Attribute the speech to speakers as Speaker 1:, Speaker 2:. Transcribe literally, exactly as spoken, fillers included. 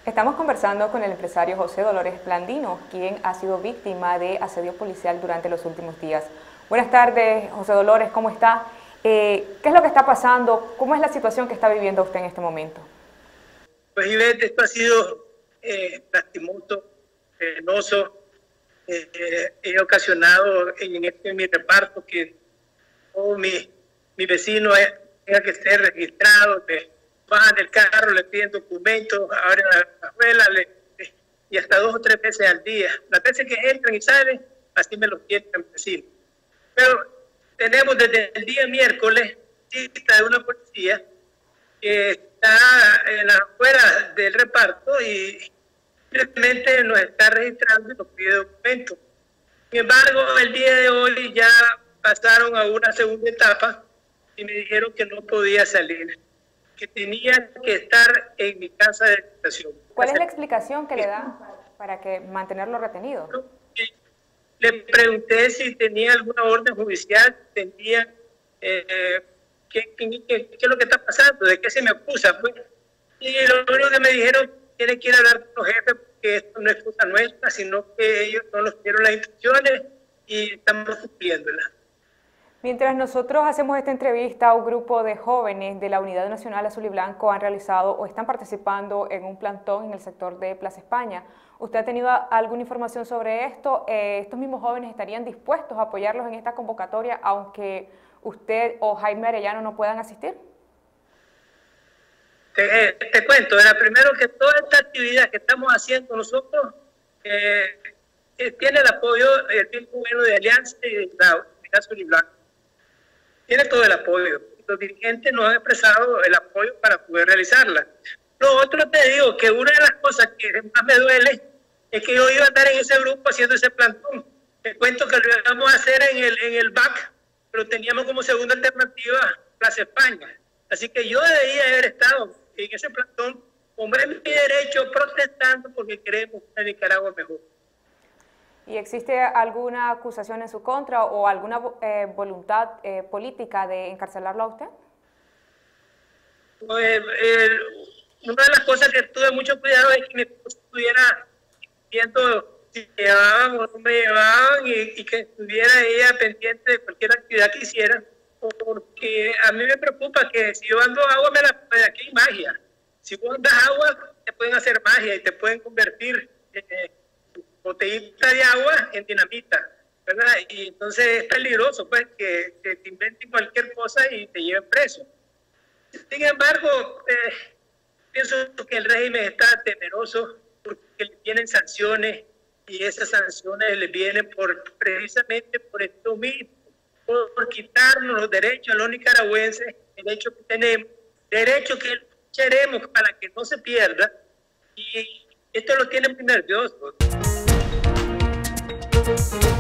Speaker 1: Estamos conversando con el empresario José Dolores Blandino, quien ha sido víctima de asedio policial durante los últimos días. Buenas tardes, José Dolores, ¿cómo está? Eh, ¿Qué es lo que está pasando? ¿Cómo es la situación que está viviendo usted en este momento?
Speaker 2: Pues Ivette, esto ha sido eh, lastimoso, penoso. Eh, eh, he ocasionado en, este, en mi reparto que todos mis mi vecinos tengan que ser registrados, que bajan del carro, le piden documentos, abren la cajuela le, y hasta dos o tres veces al día. Las veces que entran y salen, así me lo tienen el vecino. Pero tenemos desde el día miércoles cita de una policía que está en las afueras del reparto y simplemente nos está registrando y nos pide documentos. Sin embargo, el día de hoy ya pasaron a una segunda etapa y me dijeron que no podía salir, que tenía que estar en mi casa de habitación.
Speaker 1: ¿Cuál es la explicación que le dan para que mantenerlo retenido?
Speaker 2: Le pregunté si tenía alguna orden judicial, tenía eh, ¿qué, qué, qué, qué es lo que está pasando, de qué se me acusa, pues. Y lo único que me dijeron, tiene que ir a hablar con los jefes porque esto no es cosa nuestra, sino que ellos no nos dieron las instrucciones y estamos cumpliéndolas.
Speaker 1: Mientras nosotros hacemos esta entrevista, un grupo de jóvenes de la Unidad Nacional Azul y Blanco han realizado o están participando en un plantón en el sector de Plaza España. ¿Usted ha tenido alguna información sobre esto? Eh, ¿Estos mismos jóvenes estarían dispuestos a apoyarlos en esta convocatoria, aunque usted o Jaime Arellano no puedan asistir?
Speaker 2: Te, eh, te cuento, era primero que toda esta actividad que estamos haciendo nosotros eh, eh, tiene el apoyo del Bien Gobierno de Alianza y de la Unidad Azul y Blanco. Tiene todo el apoyo. Los dirigentes nos han expresado el apoyo para poder realizarla. Lo otro te digo que una de las cosas que más me duele es que yo iba a estar en ese grupo haciendo ese plantón. Te cuento que lo íbamos a hacer en el, en el B A C, pero teníamos como segunda alternativa Plaza España. Así que yo debería haber estado en ese plantón, como es mi derecho, protestando porque queremos una Nicaragua mejor.
Speaker 1: ¿Y existe alguna acusación en su contra o alguna eh, voluntad eh, política de encarcelarlo a usted?
Speaker 2: Pues, eh, una de las cosas que tuve mucho cuidado es que mi esposo estuviera viendo si me llevaban o no me llevaban y, y que estuviera ella pendiente de cualquier actividad que hiciera, porque a mí me preocupa que si yo ando agua, me la, pues aquí hay magia. Si vos andas agua, te pueden hacer magia y te pueden convertir en eh, botellita de agua en dinamita, ¿verdad? Y entonces es peligroso, pues, que, que te inventen cualquier cosa y te lleven preso. Sin embargo, eh, pienso que el régimen está temeroso porque le vienen sanciones y esas sanciones le vienen por, precisamente por esto mismo, por, por quitarnos los derechos a los nicaragüenses, derechos que tenemos, derechos que lucharemos para que no se pierda, y esto los tiene muy nerviosos.